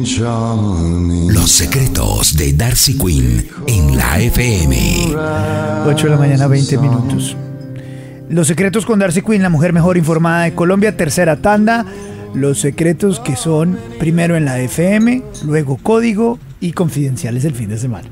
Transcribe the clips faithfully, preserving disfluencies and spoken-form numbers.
Los secretos de Darcy Quinn en la F M. ocho de la mañana, veinte minutos. Los secretos con Darcy Quinn, la mujer mejor informada de Colombia, tercera tanda. Los secretos que son primero en la F M, luego código y confidenciales el fin de semana.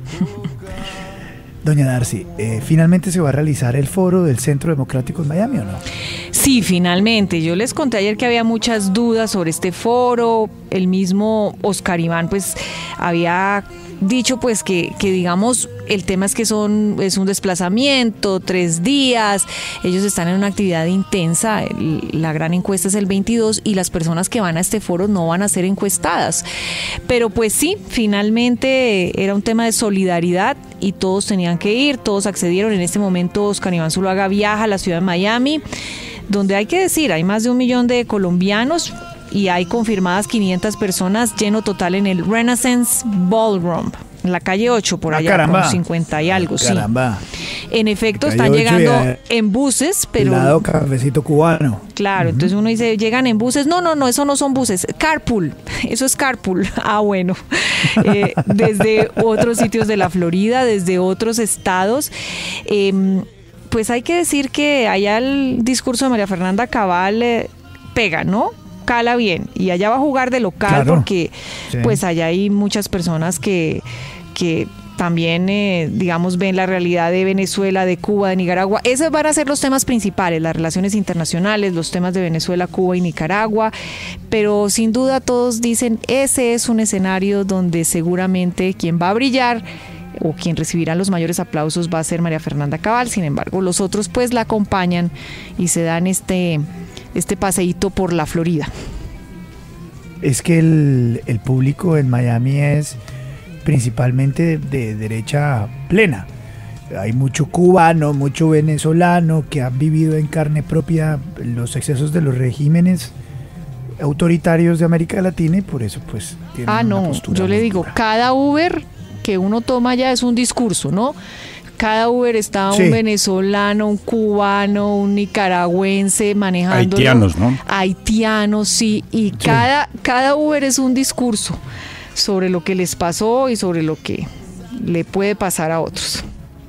Doña Darcy, eh, ¿finalmente se va a realizar el foro del Centro Democrático en Miami o no? Sí, finalmente. Yo les conté ayer que había muchas dudas sobre este foro. El mismo Oscar Iván pues había dicho pues que, que digamos el tema es que son es un desplazamiento, tres días, ellos están en una actividad intensa, la gran encuesta es el veintidós y las personas que van a este foro no van a ser encuestadas, pero pues sí, finalmente era un tema de solidaridad y todos tenían que ir, todos accedieron. En este momento Oscar Iván Zuluaga viaja a la ciudad de Miami, donde hay que decir, hay más de un millón de colombianos y hay confirmadas quinientas personas, lleno total en el Renaissance Ballroom, en la calle ocho, por allá, caramba. con cincuenta y algo, ah, caramba. sí. En efecto, Calle están llegando a, en buses, pero... Lado cafecito cubano. Claro, uh-huh. Entonces uno dice, llegan en buses. No, no, no, eso no son buses. Carpool, eso es carpool. Ah, bueno. Eh, desde otros sitios de la Florida, desde otros estados. Eh, pues hay que decir que allá el discurso de María Fernanda Cabal eh, pega, ¿no? Cala bien, y allá va a jugar de local, claro, porque sí. Pues allá hay muchas personas que, que también, eh, digamos, ven la realidad de Venezuela, de Cuba, de Nicaragua. Esos van a ser los temas principales, las relaciones internacionales, los temas de Venezuela, Cuba y Nicaragua, pero sin duda todos dicen, ese es un escenario donde seguramente quien va a brillar o quien recibirá los mayores aplausos va a ser María Fernanda Cabal. Sin embargo, los otros pues la acompañan y se dan este... este paseíto por la Florida. Es que el, el público en Miami es principalmente de, de derecha plena. Hay mucho cubano, mucho venezolano que han vivido en carne propia los excesos de los regímenes autoritarios de América Latina y por eso pues tienen ah, una no, postura yo le digo, dura. Cada Uber que uno toma ya es un discurso, ¿no? Cada Uber está sí. Un venezolano, un cubano, un nicaragüense manejando. Haitianos, ¿no? Haitianos, sí. Y sí. Cada, cada Uber es un discurso sobre lo que les pasó y sobre lo que le puede pasar a otros.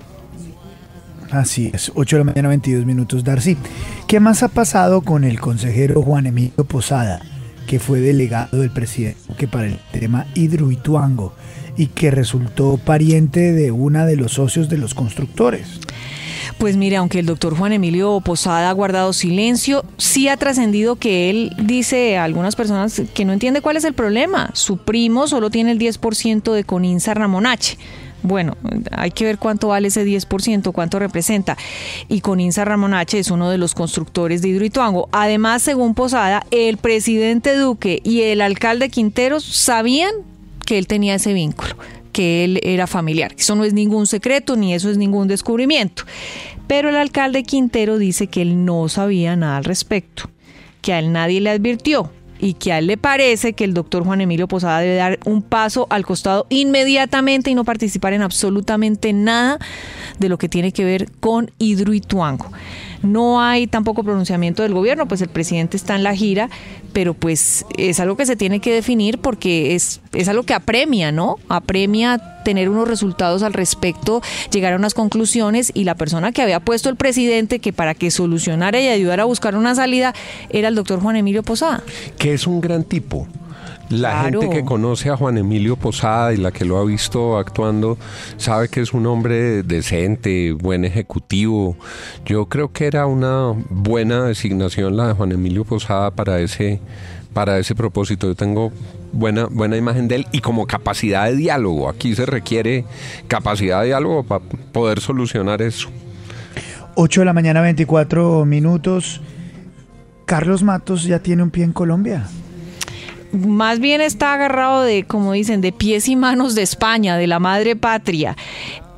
Así es, ocho de la mañana, veintidós minutos, Darcy. ¿Qué más ha pasado con el consejero Juan Emilio Posada, que fue delegado del presidente para el tema Hidroituango y que resultó pariente de una de los socios de los constructores? Pues mire, aunque el doctor Juan Emilio Posada ha guardado silencio, sí ha trascendido que él dice a algunas personas que no entiende cuál es el problema. Su primo solo tiene el diez por ciento de Coninsa Ramonache. Bueno, hay que ver cuánto vale ese diez por ciento, cuánto representa. Y Coninsa Ramonache es uno de los constructores de Hidroituango. Además, según Posada, el presidente Duque y el alcalde Quinteros sabían que él tenía ese vínculo, que él era familiar. Eso no es ningún secreto, ni eso es ningún descubrimiento. Pero el alcalde Quintero dice que él no sabía nada al respecto, que a él nadie le advirtió y que a él le parece que el doctor Juan Emilio Posada debe dar un paso al costado inmediatamente y no participar en absolutamente nada de lo que tiene que ver con Hidroituango. No hay tampoco pronunciamiento del gobierno, pues el presidente está en la gira, pero pues es algo que se tiene que definir porque es, es algo que apremia, ¿no? Apremia tener unos resultados al respecto, llegar a unas conclusiones, y la persona que había puesto el presidente que para que solucionara y ayudara a buscar una salida era el doctor Juan Emilio Posada. Que es un gran tipo. La Claro. gente que conoce a Juan Emilio Posada y la que lo ha visto actuando sabe que es un hombre decente, buen ejecutivo. Yo creo que era una buena designación la de Juan Emilio Posada para ese, para ese propósito. Yo tengo buena, buena imagen de él y como capacidad de diálogo. Aquí se requiere capacidad de diálogo para poder solucionar eso. ocho de la mañana, veinticuatro minutos. Carlos Matos ya tiene un pie en Colombia. Más bien está agarrado de, como dicen, de pies y manos de España, de la madre patria.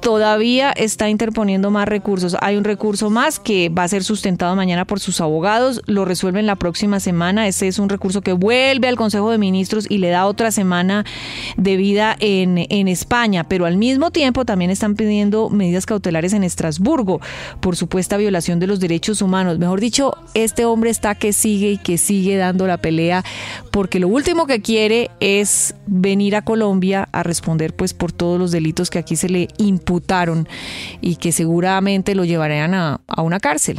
todavía está interponiendo más recursos. Hay un recurso más que va a ser sustentado mañana por sus abogados, lo resuelven la próxima semana. Ese es un recurso que vuelve al Consejo de Ministros y le da otra semana de vida en, en España, pero al mismo tiempo también están pidiendo medidas cautelares en Estrasburgo por supuesta violación de los derechos humanos. Mejor dicho, este hombre está que sigue y que sigue dando la pelea, porque lo último que quiere es venir a Colombia a responder pues por todos los delitos que aquí se le imputaron y que seguramente lo llevarían a, a una cárcel.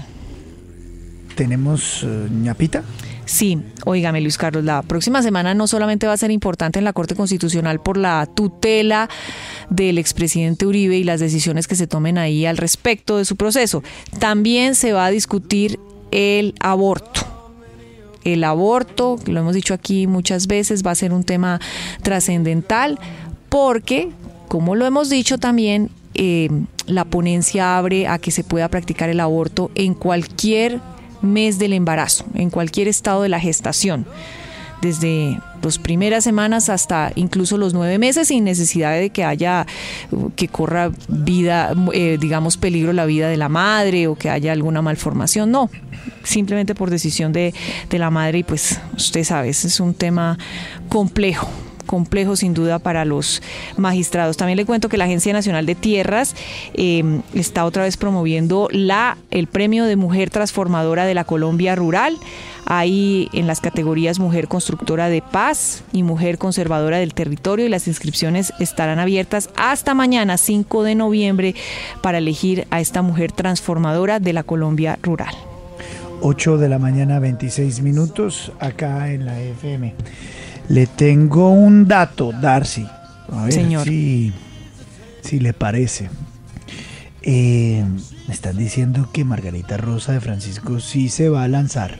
¿Tenemos uh, ñapita? Sí, óigame Luis Carlos, la próxima semana no solamente va a ser importante en la Corte Constitucional por la tutela del expresidente Uribe y las decisiones que se tomen ahí al respecto de su proceso, también se va a discutir el aborto. El aborto, lo hemos dicho aquí muchas veces, va a ser un tema trascendental porque, como lo hemos dicho también, eh, la ponencia abre a que se pueda practicar el aborto en cualquier mes del embarazo, en cualquier estado de la gestación, desde las primeras semanas hasta incluso los nueve meses, sin necesidad de que haya, que corra vida, eh, digamos, peligro la vida de la madre o que haya alguna malformación, no, simplemente por decisión de, de la madre. Y pues usted sabe, ese es un tema complejo. complejo sin duda para los magistrados. También le cuento que la Agencia Nacional de Tierras eh, está otra vez promoviendo la, el premio de Mujer Transformadora de la Colombia Rural. Hay en las categorías Mujer Constructora de Paz y Mujer Conservadora del Territorio, y las inscripciones estarán abiertas hasta mañana cinco de noviembre para elegir a esta mujer transformadora de la Colombia Rural. ocho de la mañana, veintiséis minutos, acá en la F M. Le tengo un dato, Darcy. A ver Señor. Si, si le parece. Eh, me están diciendo que Margarita Rosa de Francisco sí se va a lanzar.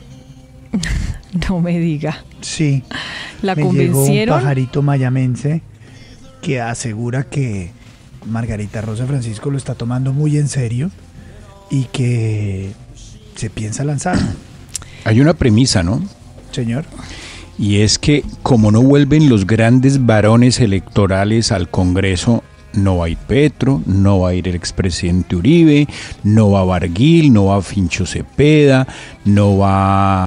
No me diga. Sí. ¿La me convencieron? Llegó un pajarito mayamense que asegura que Margarita Rosa de Francisco lo está tomando muy en serio y que se piensa lanzar. Hay una premisa, ¿no? Señor. Y es que como no vuelven los grandes varones electorales al Congreso, no va a ir Petro, no va a ir el expresidente Uribe, no va Barguil, no va Fincho Cepeda, no va...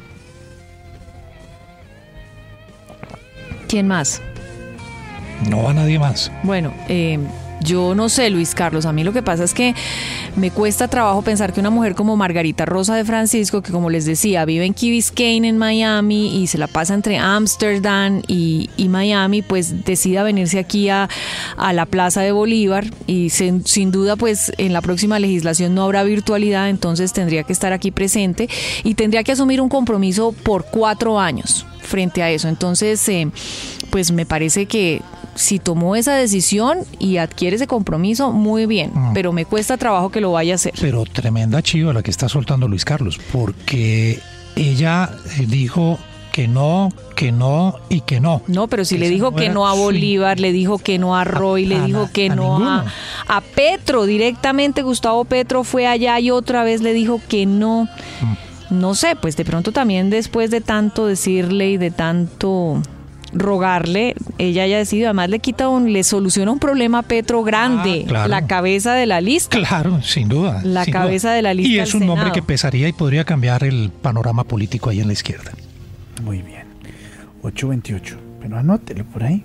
¿Quién más? No va nadie más. Bueno, eh, yo no sé, Luis Carlos, a mí lo que pasa es que me cuesta trabajo pensar que una mujer como Margarita Rosa de Francisco, que como les decía, vive en Key Biscayne en Miami y se la pasa entre Ámsterdam y, y Miami, pues decida venirse aquí a, a la Plaza de Bolívar, y sin, sin duda pues en la próxima legislación no habrá virtualidad, entonces tendría que estar aquí presente y tendría que asumir un compromiso por cuatro años frente a eso. Entonces, eh, pues me parece que si tomó esa decisión y adquiere ese compromiso, muy bien, mm. pero me cuesta trabajo que lo vaya a hacer. Pero tremenda chiva la que está soltando Luis Carlos, porque ella dijo que no, que no y que no. No, pero si que le dijo no que no a Bolívar, sí. le dijo que no a Roy, a, le dijo a, que a no a, a Petro, directamente Gustavo Petro fue allá y otra vez le dijo que no. Mm. No sé, pues de pronto también después de tanto decirle y de tanto rogarle, ella haya decidido, además le quita un, le soluciona un problema a Petro grande, ah, claro. la cabeza de la lista. Claro, sin duda. La sin cabeza duda. de la lista. Y es un nombre que pesaría y podría cambiar el panorama político ahí en la izquierda. Muy bien. ocho veintiocho. Pero anótelo por ahí.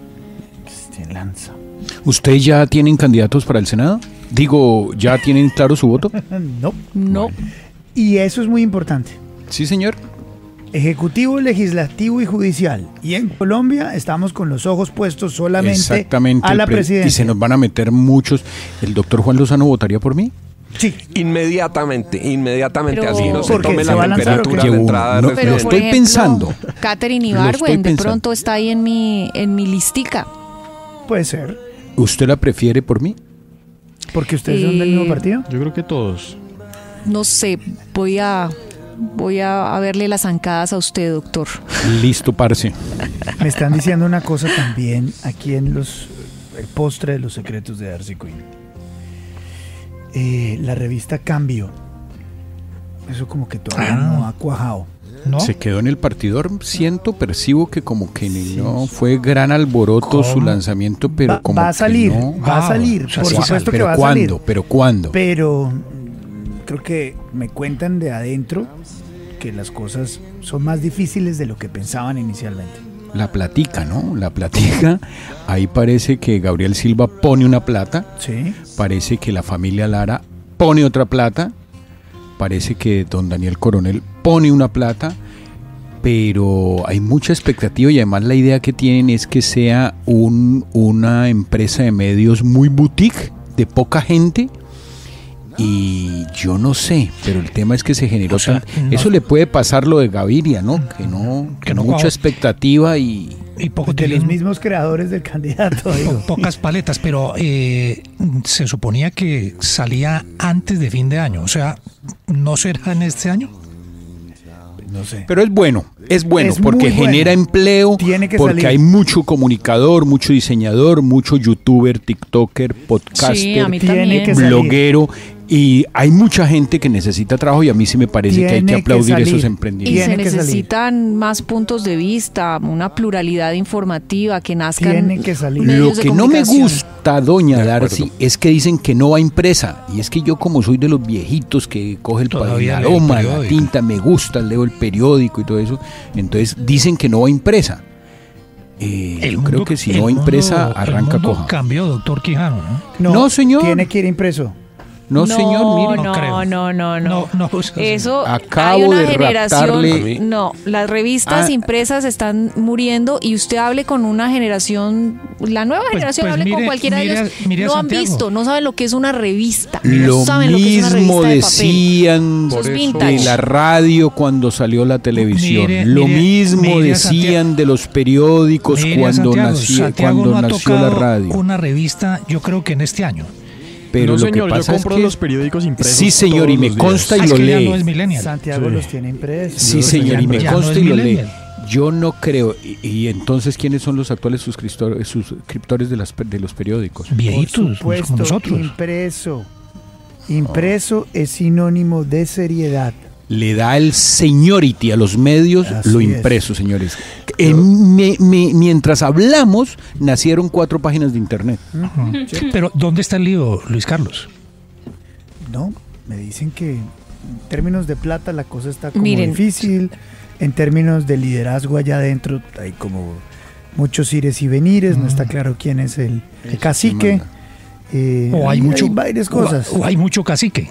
Se lanza. ¿Ustedes ya tienen candidatos para el Senado? Digo, ¿ya tienen claro su voto? No. No. Bueno. Y eso es muy importante. Sí, señor. Ejecutivo, legislativo y judicial. Y en Colombia estamos con los ojos puestos solamente Exactamente, a la pre- presidencia. Y se nos van a meter muchos. ¿El doctor Juan Lozano votaría por mí? Sí. Inmediatamente, inmediatamente. Pero, así no se tome ¿se la temperatura de entrada. No, pero, lo estoy ejemplo, pensando. Catherine Lo estoy Ibargüen de pensando. pronto está ahí en mi, en mi listica. Puede ser. ¿Usted la prefiere por mí? ¿Porque ustedes Eh, son del mismo partido? Yo creo que todos. No sé, voy a voy a, a verle las zancadas a usted, doctor. Listo, parce. Me están diciendo una cosa también aquí en los el postre de los secretos de Darcy Quinn. Eh, la revista Cambio. Eso como que todavía Ah. no ha cuajado. ¿no? Se quedó en el partidor, siento, percibo que como que no fue gran alboroto ¿Cómo? su lanzamiento, pero Va, como va a que salir, no. va a Ah, salir, o sea, por sí supuesto sale. que Pero va a ¿cuándo? salir. Pero ¿cuándo? Pero mm, creo que me cuentan de adentro que las cosas son más difíciles de lo que pensaban inicialmente. La platica, ¿no? La platica. Ahí parece que Gabriel Silva pone una plata, Sí. parece que la familia Lara pone otra plata, parece que don Daniel Coronel pone una plata, pero hay mucha expectativa y además la idea que tienen es que sea un, una empresa de medios muy boutique, de poca gente. Y yo no sé, pero el tema es que se generó O sea, tan- no- eso le puede pasar lo de Gaviria, ¿no? Que no, Que no mucha cuajó. expectativa y Y poco De los tienen- mismos creadores del candidato, digo. po- pocas paletas, pero eh, se suponía que salía antes de fin de año, o sea, ¿no será en este año? No sé. pero es bueno, es bueno Es porque muy bueno. genera empleo, Tiene que porque salir. hay mucho comunicador, mucho diseñador, mucho youtuber, tiktoker, podcaster, Sí, a mí Tiene también. que salir. bloguero y hay mucha gente que necesita trabajo y a mí sí me parece que hay Tiene que que aplaudir salir. esos Y emprendimientos. Tiene se que salir. necesitan más puntos de vista, una pluralidad informativa, que nazcan Tiene que salir. Lo medios de que no me comunicación. gusta, doña De acuerdo. Darcy, es que dicen que no va impresa. Y es que yo como soy de los viejitos que coge el, pa- Todavía el lee el aroma, la periódico. tinta, me gusta, leo el periódico y todo eso, entonces dicen que no va impresa. Eh, yo creo que si el no va impresa, mundo- arranca el mundo coja. cambió, doctor Quijano, ¿no? No, señor. Tiene que ir impreso. No, señor, mire. No, No creo. no, no, no. No, no, o sea, Eso Acabo hay una de generación. raptarle- No, las revistas Ah. impresas están muriendo y usted hable con una generación, la nueva Pues- generación, pues hable con mire- cualquiera mire de a- ellos. mire a No han Santiago. visto, no saben lo que es una revista. Lo no saben lo que es una mismo revista de papel. decían Eso es Por eso- vintage. de la radio cuando salió la televisión. Mire, Lo mire, mismo mire a decían Santiago. de los periódicos mire a cuando, Santiago, nació, Santiago cuando no ha nació la tocado radio. una revista, yo creo que en este año. Pero no, lo señor, que pasa yo es compro que los periódicos impresos. sí, señor, y todos me los días. consta y Ah, es lo que ya lee. no es millennial. Santiago Sí. los tiene impresos. Sí, Ya señor, y no- me ya no consta es y lo lee. millennial. Yo no creo. Y, y entonces, ¿quiénes son los actuales suscriptores, suscriptores de, las, de los periódicos? Por Viejitos, supuesto, como nosotros. impreso. Impreso es sinónimo de seriedad. Le da el seniority a los medios Así lo es. impreso, señores. En- me- me- mientras hablamos, nacieron cuatro páginas de internet. Ujú. Pero, ¿dónde está el lío, Luis Carlos? No, me dicen que en términos de plata la cosa está como Miren. difícil. En términos de liderazgo allá adentro hay como muchos ires y venires. No está claro quién es el, el Eso cacique. sí manda. Eh, O hay, mucho, varias o- cosas. O, hay mucho cacique.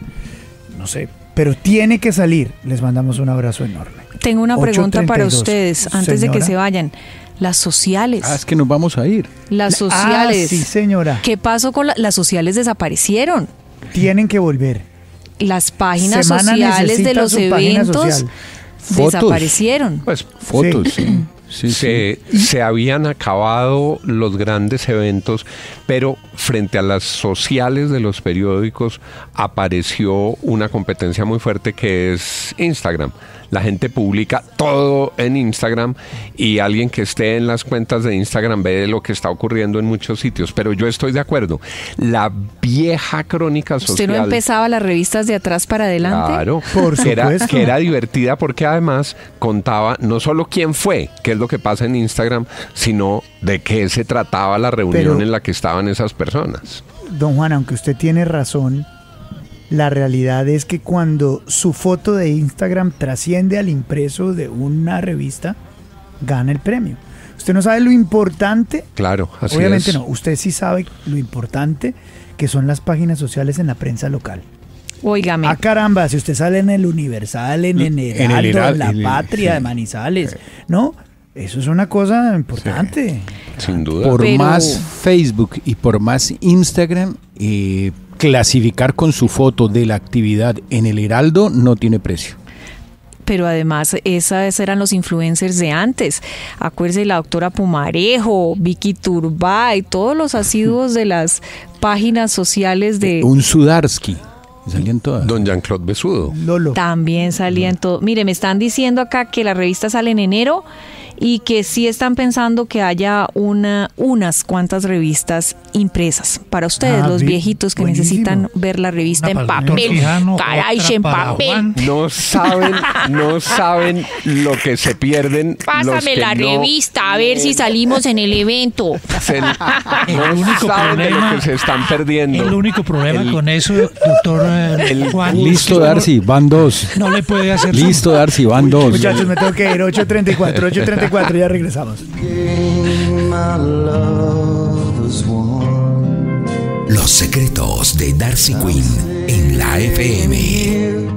No sé. Pero tiene que salir. Les mandamos un abrazo enorme. Tengo una pregunta para ocho treinta y dos. ustedes antes de que Señora. se vayan. Las sociales. Ah, es que nos vamos a ir. Las Ah, sociales. sí, señora. ¿Qué pasó con la- las sociales? Desaparecieron. Tienen que volver. Las páginas Semana sociales de necesita los su página eventos social. Fotos. desaparecieron. Pues Fotos, sí. Sí, sí. se, se habían acabado los grandes eventos, pero frente a las sociales de los periódicos apareció una competencia muy fuerte que es Instagram. La gente publica todo en Instagram y alguien que esté en las cuentas de Instagram ve lo que está ocurriendo en muchos sitios. Pero yo estoy de acuerdo. La vieja crónica social... ¿Usted no empezaba las revistas de atrás para adelante? Claro, Por que era, supuesto. que era divertida porque además contaba no solo quién fue, que es lo que pasa en Instagram, sino de qué se trataba la reunión Pero- en la que estaban esas personas. Don Juan, aunque usted tiene razón, la realidad es que cuando su foto de Instagram trasciende al impreso de una revista, gana el premio. Usted no sabe lo importante, Claro, así obviamente es. no, usted sí sabe lo importante que son las páginas sociales en la prensa local. Óigame. Ah, caramba, si usted sale en el Universal, en el En el Heraldo, en, Heraldo, La en el- Patria sí. de Manizales, ¿no? Eso es una cosa importante. Sin duda. Por Pero- más Facebook y por más Instagram, eh, clasificar con su foto de la actividad en el Heraldo no tiene precio. Pero además, esas eran los influencers de antes. Acuérdese la doctora Pumarejo, Vicky Turbay, todos los asiduos de las páginas sociales de... Un Sudarsky, salían todas. Don Jean-Claude Besudo. Lolo. También salían todo. Mire, me están diciendo acá que la revista sale en enero y que sí están pensando que haya una, unas cuantas revistas impresas para ustedes, Ah, los bien, viejitos que buenísimo. necesitan ver la revista Una en para el doctor papel. Quijano, Caray, otra en para papel. Juan. No saben, no saben lo que se pierden. los Pásame que la no revista a ver si salimos en el evento. se- El no único saben de problema- lo que se están perdiendo. El único problema El- con eso, doctor eh, el- Juan. Listo, es que Darcy, van dos. No le puede hacer su- Listo, Darcy, van dos. Muchachos, me tengo que ir. ocho treinta y cuatro, ocho treinta y cuatro, ya regresamos. Los secretos de Darcy Quinn en la F M.